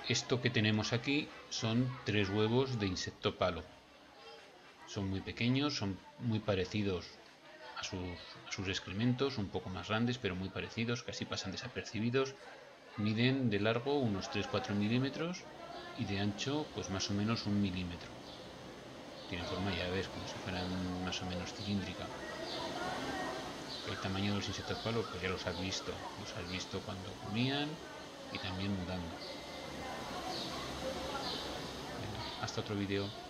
Esto que tenemos aquí son 3 huevos de insecto palo. Son muy pequeños, son muy parecidos a sus excrementos, un poco más grandes, pero muy parecidos, casi pasan desapercibidos. Miden de largo unos 3-4 milímetros y de ancho pues más o menos 1 milímetro. Tienen forma, ya ves, como si fueran más o menos cilíndrica. El tamaño de los insectos palo pues ya los has visto cuando comían y también mudando. Venga, hasta otro vídeo.